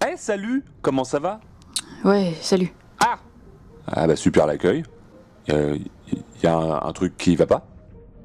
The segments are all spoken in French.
Eh, salut, comment ça va? Ouais, salut. Ah! Ah bah super l'accueil. Y a un truc qui va pas?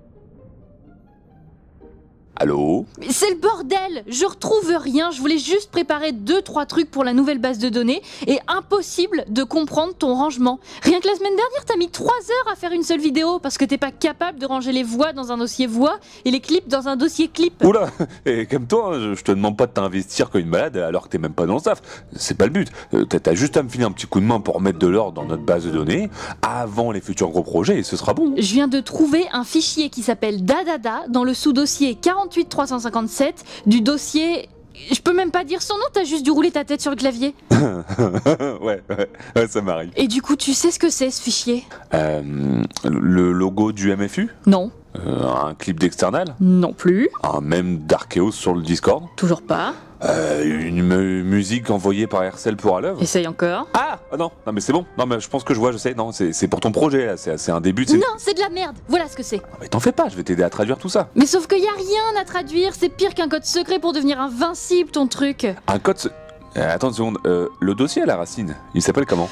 Allô? Mais c'est le bordel! Je retrouve rien, je voulais juste préparer 2-3 trucs pour la nouvelle base de données et impossible de comprendre ton rangement. Rien que la semaine dernière, t'as mis 3 heures à faire une seule vidéo parce que t'es pas capable de ranger les voix dans un dossier voix et les clips dans un dossier clip. Oula! Et comme toi, hein, je te demande pas de t'investir comme une malade alors que t'es même pas dans le staff. C'est pas le but. T'as juste à me filer un petit coup de main pour remettre de l'ordre dans notre base de données avant les futurs gros projets et ce sera bon. Je viens de trouver un fichier qui s'appelle Dadada dans le sous-dossier 48357 du dossier... Je peux même pas dire son nom, t'as juste dû rouler ta tête sur le clavier. ouais, ça m'arrive. Et du coup, tu sais ce que c'est ce fichier? Le logo du MFU? Non. Un clip d'External? Non plus. Un mème d'Archeos sur le Discord? Toujours pas. Une musique envoyée par Hercel pour à l'œuvre? Essaye encore. Ah non mais c'est bon. Non mais je pense que je vois, je sais. Non, c'est pour ton projet là, c'est un début. Non, c'est de la merde. Voilà ce que c'est. Non, mais t'en fais pas, je vais t'aider à traduire tout ça. Mais sauf qu'il y a rien à traduire, c'est pire qu'un code secret pour devenir invincible ton truc. Un code... attends une seconde, le dossier à la racine, il s'appelle comment?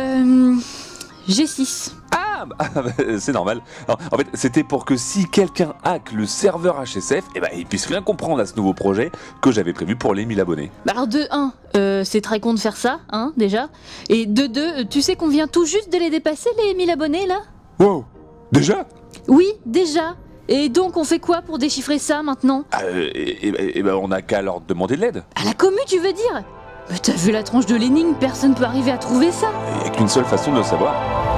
G6. Ah c'est normal. Non, en fait, c'était pour que si quelqu'un hack le serveur HSF, il puisse rien comprendre à ce nouveau projet que j'avais prévu pour les 1000 abonnés. Bah alors de 1, c'est très con de faire ça, hein, déjà. Et de 2, tu sais qu'on vient tout juste de les dépasser, les 1000 abonnés, là? Wow! Déjà? Oui, déjà. Et donc on fait quoi pour déchiffrer ça, maintenant? On n'a qu'à leur demander de l'aide. À la commu, tu veux dire? Mais t'as vu la tronche de l'énigme, personne peut arriver à trouver ça. Il n'y a qu'une seule façon de le savoir.